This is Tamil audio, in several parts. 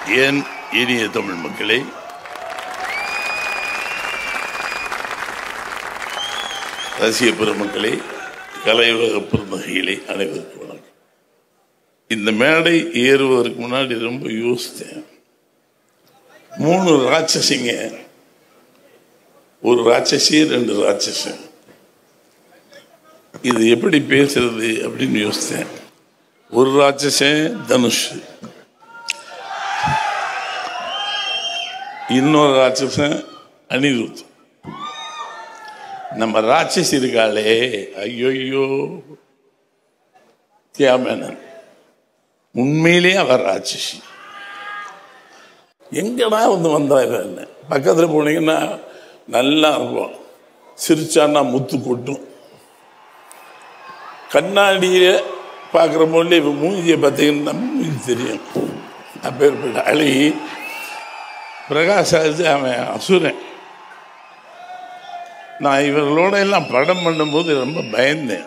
என் இனிய தமிழ் மக்களே, ரசிக பெருமக்களே, கலையுலக பெருமகைகளே, அனைவருக்கும் வணக்கம். இந்த மேடை ஏறுவதற்கு முன்னாடி ரொம்ப யோசித்தேன். 3 ராட்சசிங்க, ஒரு ராட்சசி 2 ராட்சசன், இது எப்படி பேசுறது அப்படின்னு யோசித்தேன். ஒரு ராட்சசன் தனுஷ், இன்னொரு ராட்சசன் அனிருத். நம்ம ராட்சசி இருக்காளே, ஐயோ தியாமேனன், உண்மையிலே அவர் ராட்சசி. எங்கடா வந்தா என்ன பக்கத்தில் போனீங்கன்னா நல்லா இருக்கும், சிரிச்சான்னா முத்து கொட்டும். கண்ணாடியை பார்க்குற போது இப்போ மூஞ்சியை பார்த்தீங்கன்னா மூஞ்சி தெரியும். அப்பேற்பட்ட அழகி பிரகாஷ் அவன் அசுரன். நான் இவர்களோட எல்லாம் படம் பண்ணும்போது ரொம்ப பயந்தேன்.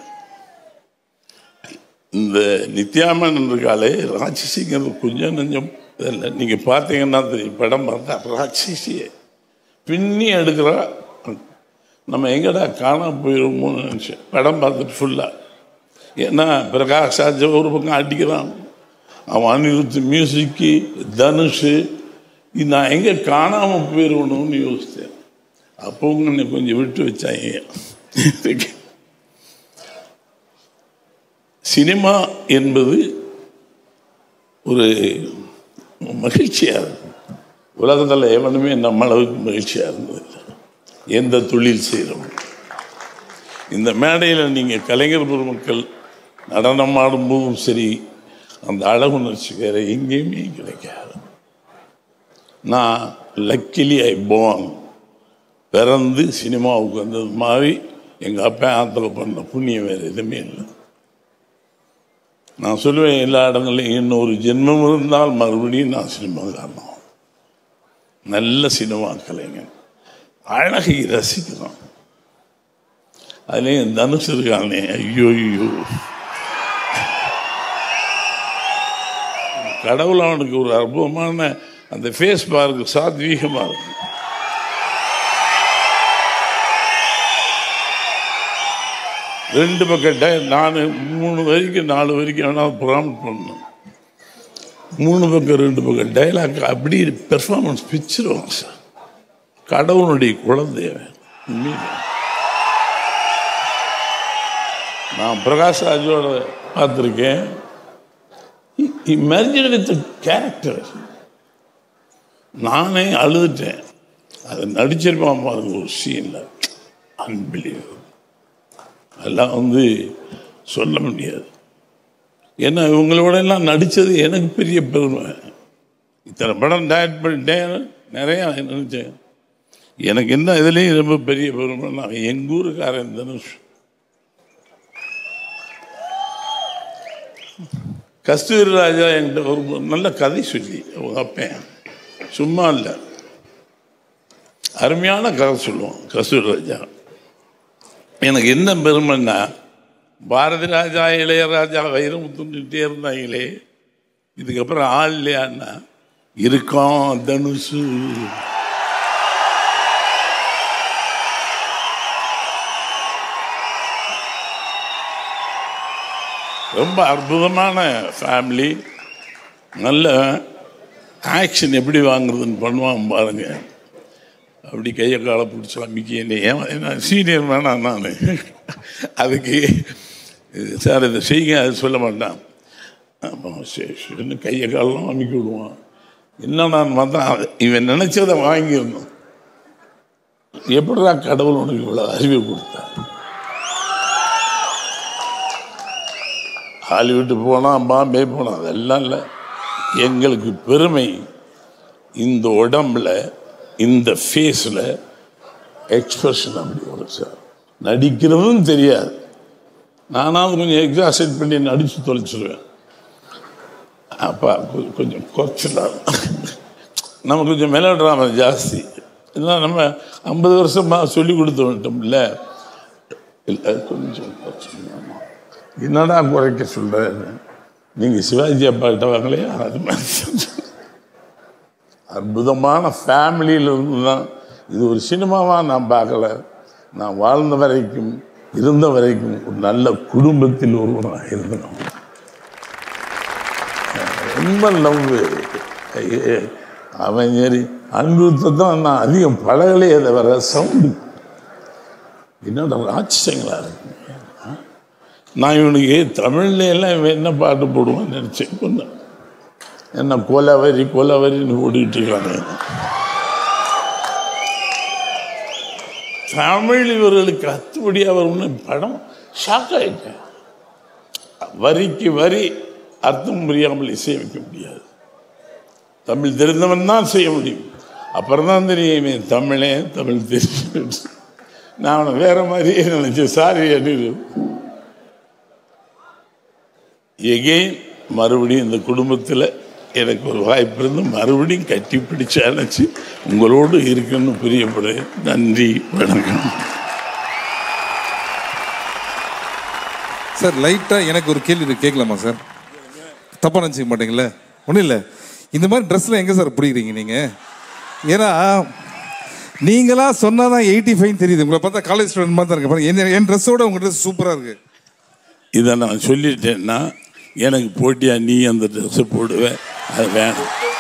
இந்த நித்யாமன் இருக்காளே ராட்சசிங்கிறது கொஞ்சம் நஞ்சம் இல்லை. நீங்கள் பார்த்தீங்கன்னா தெரியும், படம் பார்த்தா ராட்சசியை பின்னி எடுக்கிறா. நம்ம எங்கடா காணாம போயிடுமோன்னு நினச்சேன் படம் பார்த்துட்டு ஃபுல்லாக. ஏன்னா பிரகாஷ் ஒரு பக்கம் அடிக்கிறான், அவன் அனிருத் மியூசிக்கு, தனுஷு, நான் எங்கே காணாமல் போயிடணும்னு யோசித்தேன். அப்போ என்னை கொஞ்சம் விட்டு வச்சாங்க. சினிமா என்பது ஒரு மகிழ்ச்சியாக இருக்கு. உலகத்தில் எவனுமே நம்ம அளவுக்கு மகிழ்ச்சியாக இருந்ததில்லை. எந்த தொழில் செய்கிறோம். இந்த மேடையில் நீங்கள் கலைஞர் பெருமக்கள் நடனம் ஆடும்போதும் சரி, அந்த அழகுணர்ச்சி வேறு எங்கேயுமே கிடைக்காது. நான் லக்கிலி ஐ போன், பிறந்து சினிமாவுக்கு வந்தது மாதிரி எங்கள் அப்பா ஆற்றுல பண்ண புண்ணியம் வேறு எதுவுமே இல்லை. நான் சொல்லுவேன் எல்லா இடங்களையும், இன்னொரு ஜென்மம் இருந்தால் மறுபடியும் நான் சினிமா காரணம். நல்ல சினிமா கலைஞன், அழகை ரசிக்கிறான். அதுலேயும் தனுஷ் இருக்கானே, ஐயோ கடவுள் அவனுக்கு ஒரு அற்புதமான அந்த ஃபேஸ் பாருக்கு, சாத்வீகமாக இருக்கும். ரெண்டு பக்கம் நான் 3 வரைக்கும் 4 வரைக்கும் வேணால் ப்ராம்ட் பண்ணணும். 3 பக்கம் 2 பக்கம் டைலாக் அப்படி பெர்ஃபார்மன்ஸ் பிச்சிருவான் சார். கடவுளுடைய குழந்தைய நான் பிரகாஷ் ராஜோட பார்த்துருக்கேன். Merged with character. நானே அழுதுட்டேன். அதை நடிச்சிருப்பான் பாருங்க ஒரு சீனில், அன்பிலீவபிள். அதெல்லாம் சொல்ல முடியாது. ஏன்னா இவங்களோட எல்லாம் நடித்தது எனக்கு பெரிய பெருமை. இத்தனை படம் டைரக்ட் பண்ணிட்டேன், நிறையா நினச்சேன். எனக்கு என்ன இதுலேயும் ரொம்ப பெரிய பெருமை, நான் எங்கள் ஊருக்காரன் தனுஷ். கஸ்தூரிராஜா என்கிட்ட ஒரு நல்ல கதை சொல்லி, அவங்க அப்பேன் சும்மா இல்லை, அருமையான கதை சொல்லுவோம் கஸ்தூரிராஜா. எனக்கு என்ன பெருமைன்னா, பாரதிராஜா இளையராஜா வைரமுத்துட்டே இருந்தாங்களே, இதுக்கப்புறம் ஆள் இல்லையான்னா இருக்கோம் தனுஷு. ரொம்ப அற்புதமான ஃபேமிலி. நல்ல ஆக்ஷன் எப்படி வாங்குறதுன்னு பண்ணுவான் பாருங்க. அப்படி கையை காலை பிடிச்சி அமைக்க என்ன சீனியர் வேணாம் நான் அதுக்கு சார் இதை செய்யுங்க, அது சொல்ல மாட்டான். ஆமாம் சரி கையை காலெலாம் அமைக்க விடுவான். என்ன நான் வந்தான், இவன் நினச்சதை வாங்கிடணும். எப்படிதான் கடவுள் உனக்கு இவ்வளோ அறிவை கொடுத்தான். ஹாலிவுட்டு போனால், பாம்பே போனால், அதெல்லாம் இல்லை. எங்களுக்கு பெருமை இந்த உடம்புல, இந்த ஃபேஸில் எக்ஸ்பிரஷன் அப்படி வரும் சார். நடிக்கிறதும் தெரியாது. நானாவது கொஞ்சம் எக்ஸாசைட் பண்ணி நடித்து தொலைச்சிடுவேன். அப்பா கொஞ்சம் குறைச்சிடலாம். நம்ம கொஞ்சம் மெலோ ட்ராமா ஜாஸ்தி. இல்லை நம்ம 50 வருஷமாக சொல்லி கொடுத்து வந்துட்டோம்ல. இல்லை கொஞ்சம் குறைச்சிடலாமா, என்னடா குறைக்க சொல்கிறேன். நீங்கள் சிவாஜி அப்பா கிட்ட வாங்கலையா, அது மாதிரி அற்புதமான ஃபேமிலியிலிருந்து தான். இது ஒரு சினிமாவாக நான் பார்க்கல. நான் வாழ்ந்த வரைக்கும் இருந்த வரைக்கும் ஒரு நல்ல குடும்பத்தில் ஒருவனாக இருந்தோம். ரொம்ப லவ். அவன் சரி அனிருத்தை தான் நான் அதிகம் பழகலையே தவிர சவுண்டு என்னோட ராட்சசங்களா இருக்கு. நான் இவனுக்கு தமிழ்ல எல்லாம் இவன் என்ன பாட்டு போடுவான்னு நினச்சேன். கொஞ்சம் என்ன கொலவரின்னு ஓடிட்டு இருக்காங்க. தமிழ் இவர்களுக்கு அத்துபடியாக வரும்னு படம் ஷாக் ஆகிட்டேன். வரிக்கு வரி அர்த்தம் புரியாமல் இசையமைக்க முடியாது. தமிழ் தெரிந்தவன் தான் செய்ய முடியும். அப்புறம் தான் தெரியுமே தமிழே தமிழ் தெரியும். நான் அவனை வேற மாதிரியே நினைச்சேன். சாரி அனிருத். எகெயின் மறுபடியும் இந்த குடும்பத்தில் எனக்கு ஒரு வாய்ப்பு இருந்து மறுபடியும் கட்டி பிடிச்சு அணைச்சி உங்களோடு இருக்குன்னு புரியப்படு. நன்றி, வணக்கம். சார் லைட்டாக எனக்கு ஒரு கேள்வி கேட்கலாமா சார்? தப்பாக நினச்சிக்க மாட்டீங்களே? ஒன்றும் இல்லை. இந்த மாதிரி ட்ரெஸ்ஸில் எங்கே சார் பிடிக்கிறீங்க நீங்கள்? ஏன்னா நீங்களாக சொன்னால் தான் 85 தெரியுது. உங்களை பார்த்தா காலேஜ் ஸ்டூடெண்ட் மாதிரி தான் இருக்கு. பாருங்க, என் ட்ரெஸ்ஸோட உங்கள் ட்ரெஸ் சூப்பராக இருக்குது. இதை நான் சொல்லிட்டேன்னா எனக்கு போட்டியா நீ அந்த ட்ரெஸ்ஸை போடுவேன். அது வேணும்.